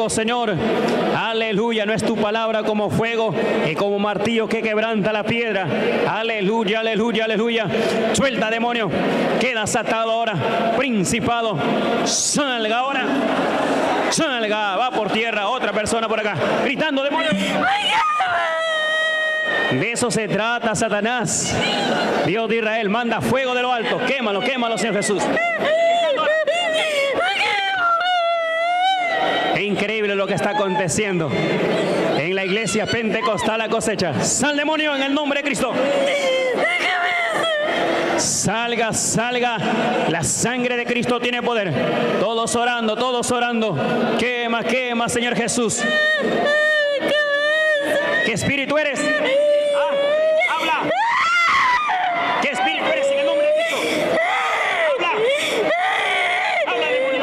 fuego, Señor. Aleluya, no es tu palabra como fuego y como martillo que quebranta la piedra. Aleluya, aleluya, aleluya. Suelta, demonio. Quedas atado ahora. Principado, salga ahora. Salga, va por tierra. Otra persona por acá, gritando, demonio. De eso se trata, Satanás. Dios de Israel manda fuego de lo alto. Quémalo, quémalo, Señor Jesús. Es increíble lo que está aconteciendo en la iglesia pentecostal La Cosecha. Sal, demonio, en el nombre de Cristo. Salga, salga. La sangre de Cristo tiene poder. Todos orando, todos orando. Quema, quema, Señor Jesús. ¿Qué espíritu eres? Habla. ¿Qué espíritu eres en el nombre de Cristo? Habla. Habla, demonio.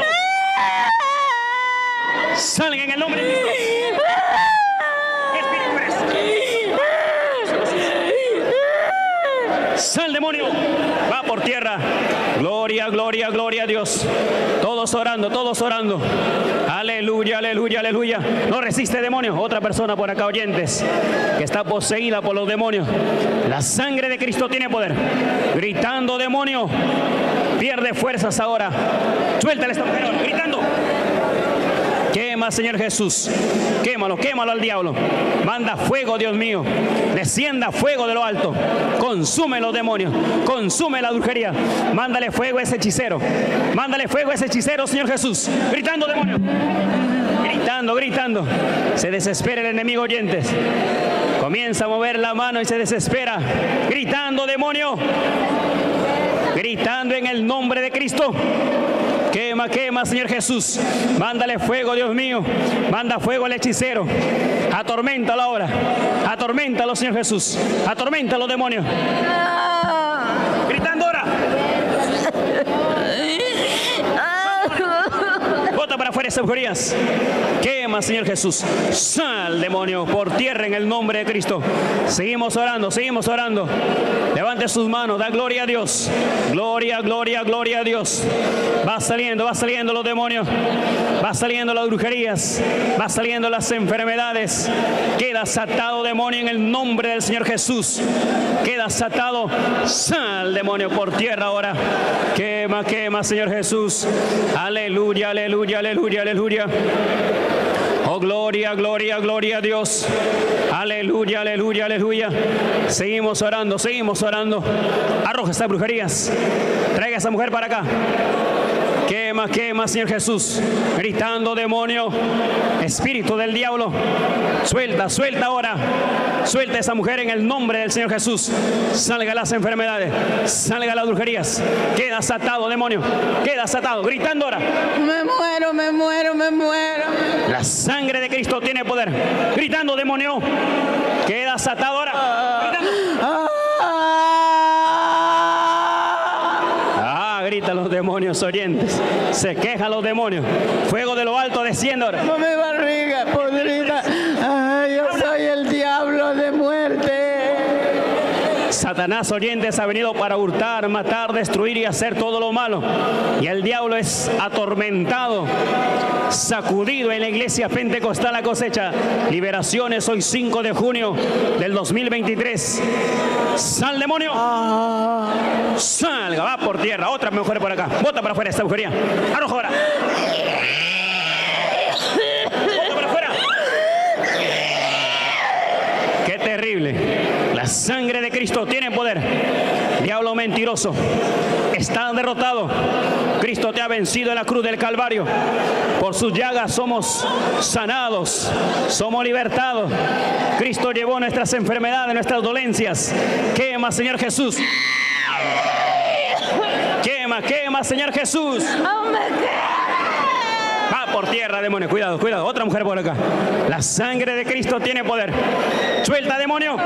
Salga en el nombre de Cristo. ¿Qué espíritu eres? Sal, demonio. Va por tierra. Gloria, gloria, gloria a Dios. Todos orando, todos orando. Aleluya, aleluya, aleluya. No resiste, demonio. Otra persona por acá, oyentes, que está poseída por los demonios. La sangre de Cristo tiene poder. Gritando, demonio. Pierde fuerzas ahora. Suéltale esta mujer, gritando. Quema, Señor Jesús. Quémalo, quémalo al diablo. Manda fuego, Dios mío. Descienda fuego de lo alto. Consume los demonios. Consume la brujería. Mándale fuego a ese hechicero. Mándale fuego a ese hechicero, Señor Jesús. Gritando, demonio. Gritando, gritando. Se desespera el enemigo, oyentes. Comienza a mover la mano y se desespera. Gritando, demonio. Gritando en el nombre de Cristo. Quema, quema, Señor Jesús. Mándale fuego, Dios mío. Manda fuego al hechicero. Atorméntalo ahora. Atorméntalo, Señor Jesús. Atorméntalo, demonios. Gritando ahora. Bota para afuera esas brujerías. Quema, Señor Jesús. Sal, demonio, por tierra en el nombre de Cristo. Seguimos orando, seguimos orando. Levante sus manos, da gloria a Dios. Gloria, gloria, gloria a Dios. Va saliendo los demonios. Va saliendo las brujerías. Va saliendo las enfermedades. Queda atado, demonio, en el nombre del Señor Jesús. Queda atado. Sal, demonio, por tierra ahora. Quema, quema, Señor Jesús. Aleluya, aleluya, aleluya, aleluya. Oh, gloria, gloria, gloria a Dios. Aleluya, aleluya, aleluya. Seguimos orando, seguimos orando. Arroja estas brujerías. Traiga a esa mujer para acá. Quema, quema, Señor Jesús. Gritando, demonio. Espíritu del diablo. Suelta, suelta ahora. Suelta a esa mujer en el nombre del Señor Jesús. Salga las enfermedades. Salga las brujerías. Quedas atado, demonio. Quedas atado. Gritando ahora. Me muero, me muero, me muero. La sangre de Cristo tiene poder. Gritando, demonio. Quedas atado ahora. Gritando. Gritan los demonios oyentes. Se quejan los demonios. Fuego de lo alto desciende ahora. No me barriga podrida. Ay, yo soy el diablo de muerte. Satanás, oyentes, ha venido para hurtar, matar, destruir y hacer todo lo malo. Y el diablo es atormentado, sacudido en la iglesia pentecostal La Cosecha. Liberaciones hoy 5 de junio del 2023. Sal, demonio. Salga, va por tierra. Otra mujer por acá. Bota para afuera esta brujería. Arroja ahora. Bota para afuera. Qué terrible. La sangre de Cristo tiene poder. Diablo mentiroso, está derrotado. Cristo te ha vencido en la cruz del Calvario. Por sus llagas somos sanados, somos libertados. Cristo llevó nuestras enfermedades, nuestras dolencias. Quema, Señor Jesús. Quema, quema, Señor Jesús. Va por tierra, demonio. Cuidado, cuidado. Otra mujer por acá. La sangre de Cristo tiene poder. Suelta, demonio.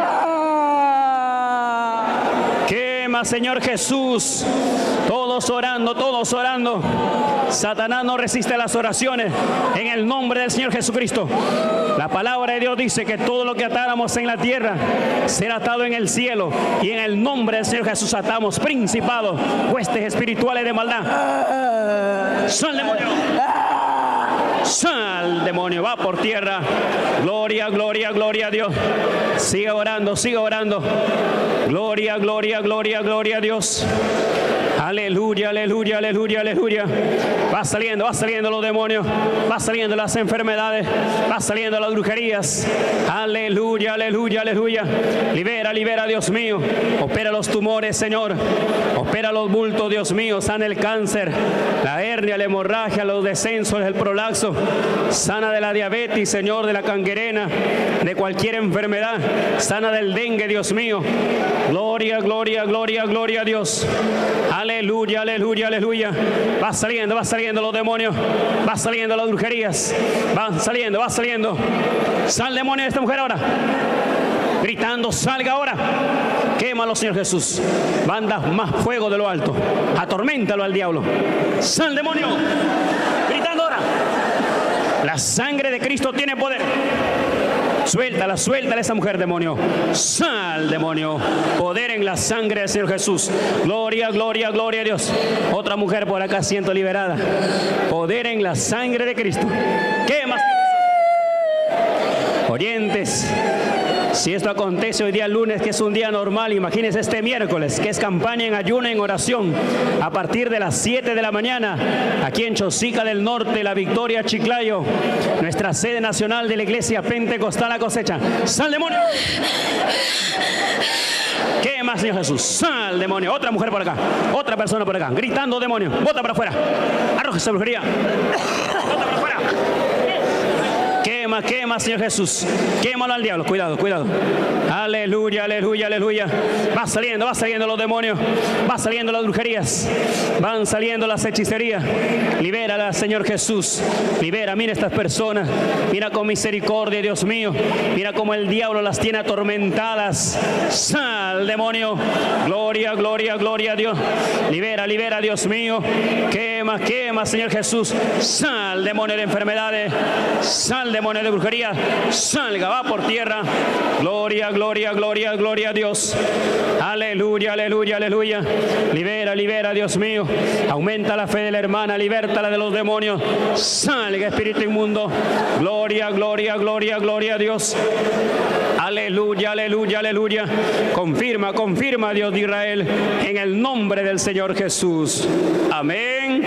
Quema, Señor Jesús. Todos orando, todos orando. Satanás no resiste las oraciones en el nombre del Señor Jesucristo. La palabra de Dios dice que todo lo que atáramos en la tierra será atado en el cielo. Y en el nombre del Señor Jesús atamos principados, huestes espirituales de maldad. Sal, demonio. Sal, demonio, va por tierra. Gloria, gloria, gloria a Dios. Sigue orando, sigue orando. Gloria, gloria, gloria, gloria a Dios. Aleluya, aleluya, aleluya, aleluya. Va saliendo los demonios, va saliendo las enfermedades, va saliendo las brujerías. Aleluya, aleluya, aleluya. Libera, libera, Dios mío. Opera los tumores, Señor. Opera los bultos, Dios mío. Sana el cáncer, la hernia, la hemorragia, los descensos, el prolapso. Sana de la diabetes, Señor, de la gangrena, de cualquier enfermedad. Sana del dengue, Dios mío. Gloria, gloria, gloria, gloria a Dios. Aleluya, aleluya, aleluya. Va saliendo los demonios. Va saliendo las brujerías. Va saliendo, va saliendo. Sal, demonio, de esta mujer ahora. Gritando, salga ahora. Quémalo, Señor Jesús. Manda más fuego de lo alto. Atorméntalo al diablo. Sal, demonio. Gritando ahora. La sangre de Cristo tiene poder. Suéltala, suéltala a esa mujer, demonio. Sal, demonio. Poder en la sangre del Señor Jesús. Gloria, gloria, gloria a Dios. Otra mujer por acá siento liberada. Poder en la sangre de Cristo. ¿Qué más? Oyentes, si esto acontece hoy día lunes, que es un día normal, imagínense este miércoles, que es campaña en ayuno, en oración, a partir de las 7 de la mañana, aquí en Chosica del Norte, La Victoria, Chiclayo, nuestra sede nacional de la Iglesia Pentecostal La Cosecha. ¡Sal, demonio! ¿Qué más, Señor Jesús? Sal, demonio. Otra mujer por acá, otra persona por acá, gritando, demonio. Bota para afuera. Arrójese, brujería. Bota para afuera. Quema, quema, Señor Jesús. Quémalo al diablo. Cuidado, cuidado. Aleluya, aleluya, aleluya. Va saliendo los demonios. Va saliendo las brujerías. Van saliendo las hechicerías. Libérala, Señor Jesús. Libera, mira estas personas. Mira con misericordia, Dios mío. Mira cómo el diablo las tiene atormentadas. Sal, demonio. Gloria, gloria, gloria a Dios. Libera, libera, Dios mío. Quema, quema, Señor Jesús. Sal, demonio de enfermedades. Sal, demonio de brujería. Salga, va por tierra. Gloria, gloria, gloria, gloria a Dios. Aleluya, aleluya, aleluya. Libera, libera, Dios mío. Aumenta la fe de la hermana. Libértala de los demonios. Salga, espíritu inmundo. Gloria, gloria, gloria, gloria a Dios. Aleluya, aleluya, aleluya. Confirma, confirma, Dios de Israel, en el nombre del Señor Jesús. Amén.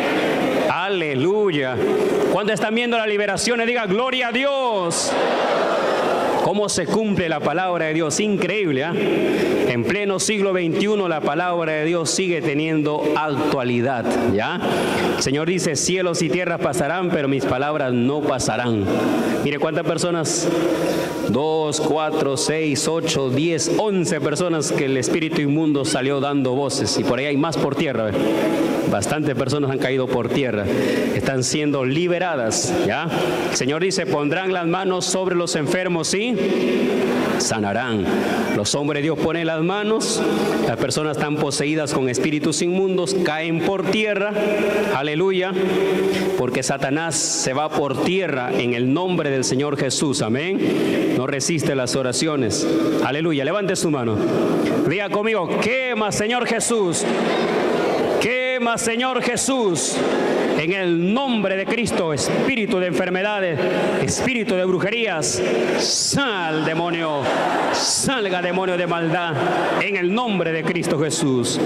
Aleluya. Cuando están viendo la liberación, diga gloria a Dios. Cómo se cumple la palabra de Dios, increíble, ¿eh? En pleno siglo XXI la palabra de Dios sigue teniendo actualidad, ¿ya? El Señor dice, cielos y tierras pasarán, pero mis palabras no pasarán. Mire cuántas personas, 2, 4, 6, 8, 10, 11 personas que el espíritu inmundo salió dando voces, y por ahí hay más por tierra, ¿eh? Bastantes personas han caído por tierra, están siendo liberadas, ¿ya? El Señor dice, pondrán las manos sobre los enfermos y sanarán. Los hombres de Dios ponen las manos, las personas están poseídas con espíritus inmundos, caen por tierra, aleluya, porque Satanás se va por tierra en el nombre del Señor Jesús, amén. No resiste las oraciones, aleluya. Levante su mano, diga conmigo, quema, Señor Jesús. Quema, Señor Jesús, en el nombre de Cristo, espíritu de enfermedades, espíritu de brujerías. Sal, demonio, salga, demonio de maldad, en el nombre de Cristo Jesús.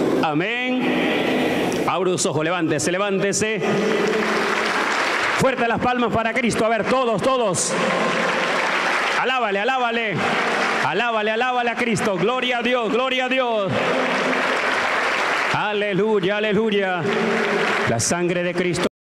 Amén. Abre los ojos, levántese, levántese. Fuerte las palmas para Cristo. A ver, todos, todos. Alábale, alábale. Alábale, alábale a Cristo. Gloria a Dios, gloria a Dios. Aleluya, aleluya. La sangre de Cristo.